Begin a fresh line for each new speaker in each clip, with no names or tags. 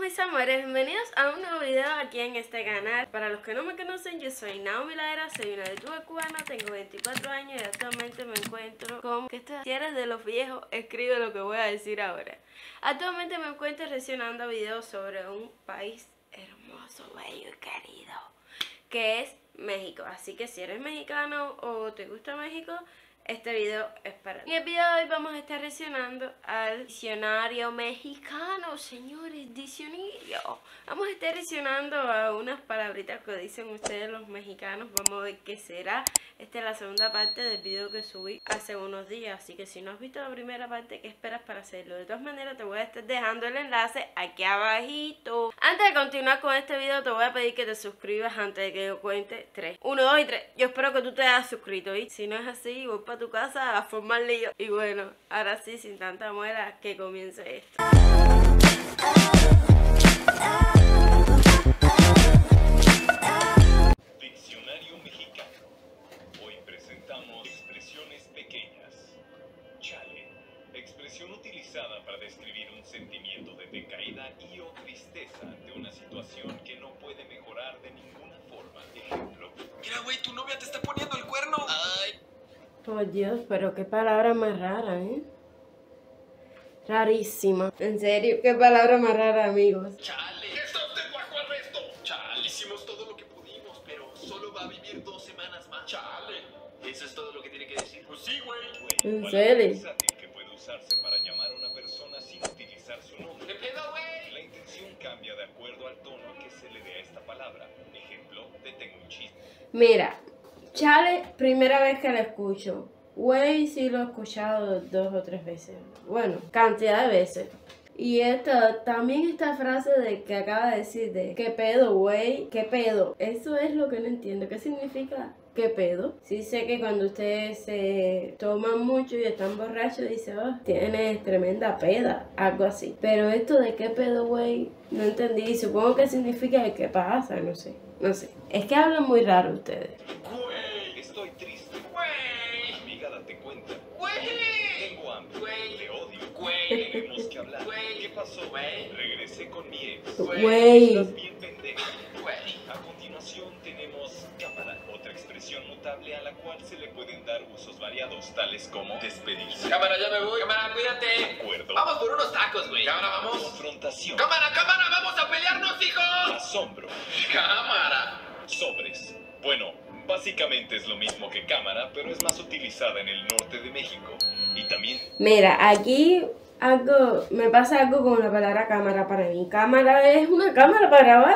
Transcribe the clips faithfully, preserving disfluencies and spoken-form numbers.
mis amores, bienvenidos a un nuevo video aquí en este canal. Para los que no me conocen, yo soy Naomi Ladera, soy una youtuber cubana, tengo veinticuatro años y actualmente me encuentro con... que esto, si eres de los viejos, escribe lo que voy a decir ahora. Actualmente me encuentro reaccionando a videos sobre un país hermoso, bello y querido, que es México. Así que si eres mexicano o te gusta México, este video es para ti. En el video de hoy vamos a estar reaccionando al diccionario mexicano, señores, diccionario. Vamos a estar reaccionando a unas palabritas que dicen ustedes los mexicanos. Vamos a ver qué será. Esta es la segunda parte del video que subí hace unos días, así que si no has visto la primera parte, ¿qué esperas para hacerlo? De todas maneras te voy a estar dejando el enlace aquí abajito. Antes de continuar con este video te voy a pedir que te suscribas antes de que yo cuente tres. Uno, dos y tres. Yo espero que tú te hayas suscrito, ¿y? Si no es así, voy para tu casa a formar lío. Y bueno, ahora sí, sin tanta muela, que comience esto.
Diccionario mexicano. Hoy presentamos expresiones pequeñas. Chale, expresión utilizada para describir un sentimiento de decaída y o tristeza ante una situación que no puede mejorar de ninguna forma. Ejemplo:
mira, güey, tu novia te está poniendo el cuerno. Ay.
Por Dios, pero qué palabra más rara, ¿eh? Rarísima. En serio, qué palabra más rara, amigos.
Chale.
¡Está usted bajo arresto!
Chale, hicimos todo lo que pudimos, pero solo va a vivir dos semanas más. Chale. ¿Eso es todo lo que tiene que decir? Pues sí, güey.
¿En
Palabra
serio?
versátil que puede usarse para llamar a una persona sin utilizar su nombre.
¿Qué pedo, güey?
La intención cambia de acuerdo al tono que se le dé a esta palabra. Ejemplo: te tengo un chiste.
Mira, chale, primera vez que la escucho. Güey, sí lo he escuchado dos o tres veces. Bueno, cantidad de veces. Y esta, también esta frase de que acaba de decir de ¿qué pedo, güey? ¿Qué pedo? Eso es lo que no entiendo. ¿Qué significa qué pedo? Sí sé que cuando ustedes se toman mucho y están borrachos, dicen, oh, tienes tremenda peda, algo así. Pero esto de qué pedo, güey, no entendí. Supongo que significa el qué pasa, no sé. No sé. Es que hablan muy raro ustedes.
Güey, estoy triste.
Güey.
Amiga, date cuenta.
Güey.
Tengo hambre.
Güey.
Te odio.
Güey.
Tenemos que hablar.
Güey.
¿Qué pasó?
Güey.
Regresé con mi ex.
Güey.
Estás bien pendeja.
Güey.
A continuación tenemos cámara, otra expresión notable a la cual se le pueden dar usos variados, tales como despedirse.
Cámara, ya me voy. Cámara, cuídate.
Acuerdo.
Vamos por unos tacos, güey. Cámara, vamos.
Confrontación.
Cámara, cámara, vamos a pelearnos, hijo.
Asombro.
Cámara.
Sobres. Bueno, básicamente es lo mismo que cámara, pero es más utilizada en el norte de México. Y también...
Mira, aquí algo, me pasa algo con la palabra cámara para mí. Cámara es una cámara para grabar.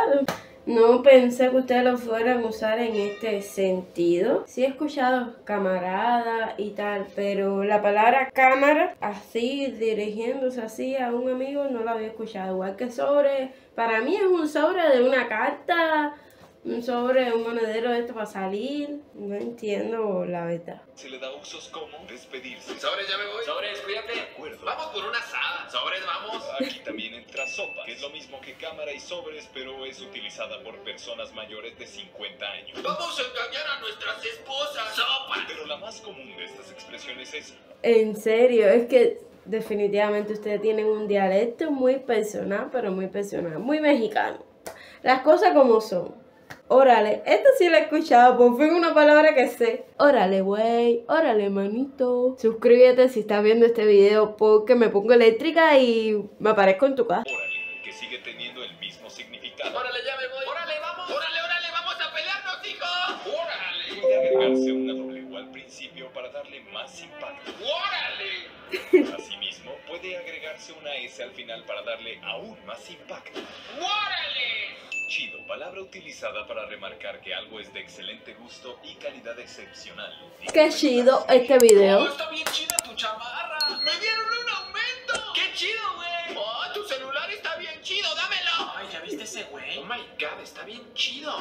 No pensé que ustedes lo fueran a usar en este sentido. Sí he escuchado camarada y tal, pero la palabra cámara, así, dirigiéndose así a un amigo, no la había escuchado. Igual que sobre, para mí es un sobre de una carta, un sobre, un monedero de esto para salir. No entiendo la verdad.
se le da usos como despedirse.
Sobres, ya me voy. Sobres, cuídate.
De acuerdo.
Vamos por una asada. Sobres, vamos.
Aquí también entra sopa, que es lo mismo que cámara y sobres, pero es utilizada por personas mayores de cincuenta años.
Vamos a engañar a nuestras esposas. Sopa.
Pero la más común de estas expresiones es...
En serio, es que definitivamente ustedes tienen un dialecto muy personal, pero muy personal, muy mexicano. Las cosas como son. Órale, esto sí lo he escuchado, por fin una palabra que sé. Órale, güey, órale, manito. Suscríbete si estás viendo este video porque me pongo eléctrica y me aparezco en tu casa.
Órale, que sigue teniendo el mismo significado.
Órale, ya me voy. Órale, vamos. Órale, órale, vamos a pelearnos, hijo. Órale.
Puede agregarse una doble U al principio para darle más impacto.
Órale.
Asimismo, puede agregarse una S al final para darle aún más impacto.
Órale.
Chido, palabra utilizada para remarcar que algo es de excelente gusto y calidad excepcional.
Qué chido este video.
Oh, está bien chida tu chamarra. Me dieron un aumento. Qué chido, güey. Oh, tu celular está bien chido, dámelo. Ay, ¿ya viste ese güey? Oh my god, está bien chido.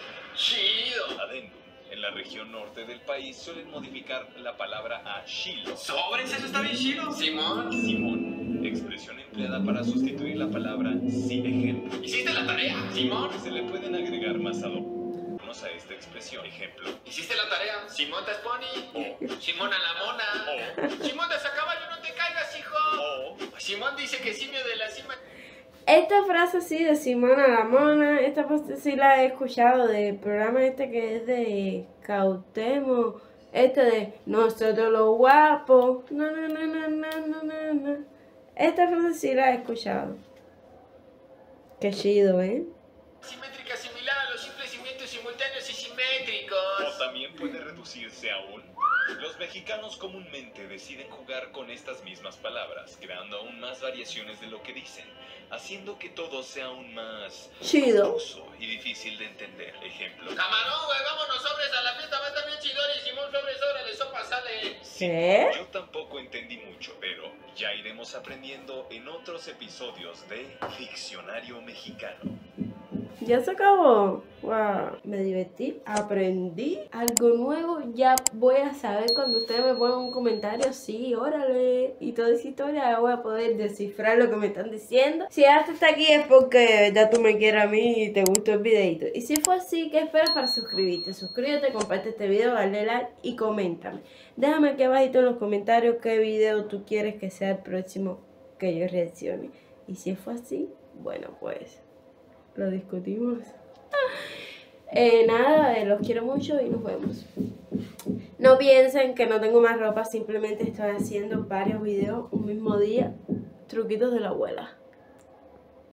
Chido.
Adendum. En la región norte del país suelen modificar la palabra a chilo.
Sobres, eso está bien chido. Simón.
Simón, expresión empleada para sustituir la palabra sí. Ejemplo.
¿Hiciste la tarea? Simón.
Se le pueden agregar más adornos a esta expresión. Ejemplo.
¿Hiciste la tarea? Simón te pony.
O.
Simón a la mona.
O.
Simón te caballo, no te caigas, hijo.
O.
Simón dice que simio de la cima.
Esta frase sí de Simona la Mona, esta frase sí la he escuchado del programa este que es de Cautemo, este de nosotros los guapos, no, no, no, no, no, no, no, no. Esta frase sí la he escuchado. Qué chido, ¿eh?
Simétrica similar a los simples cimientos simultáneos y simétricos.
O también puede reducirse a un... Los mexicanos comúnmente deciden jugar con estas mismas palabras, creando aún más variaciones de lo que dicen, haciendo que todo sea aún más
chido
confuso y difícil de entender. Ejemplo.
Camarón, güey, vámonos sobres a la fiesta, va a estar bien chidón y Simón sobres hora de sopa sale.
¿Qué?
Yo tampoco entendí mucho, pero ya iremos aprendiendo en otros episodios de Diccionario Mexicano.
Ya se acabó. Wow, me divertí, aprendí algo nuevo. Ya voy a saber cuando ustedes me pongan un comentario, sí, órale, y toda esa historia, ya voy a poder descifrar lo que me están diciendo. Si hasta está aquí es porque ya tú me quieres a mí y te gustó el videito. Y si fue así, ¿qué esperas para suscribirte? Suscríbete, comparte este video, dale like y coméntame. Déjame aquí abajito en los comentarios qué video tú quieres que sea el próximo que yo reaccione. Y si fue así, bueno, pues lo discutimos. Eh, nada, eh, los quiero mucho y nos vemos. No piensen que no tengo más ropa, simplemente estoy haciendo varios videos un mismo día. Truquitos de la abuela.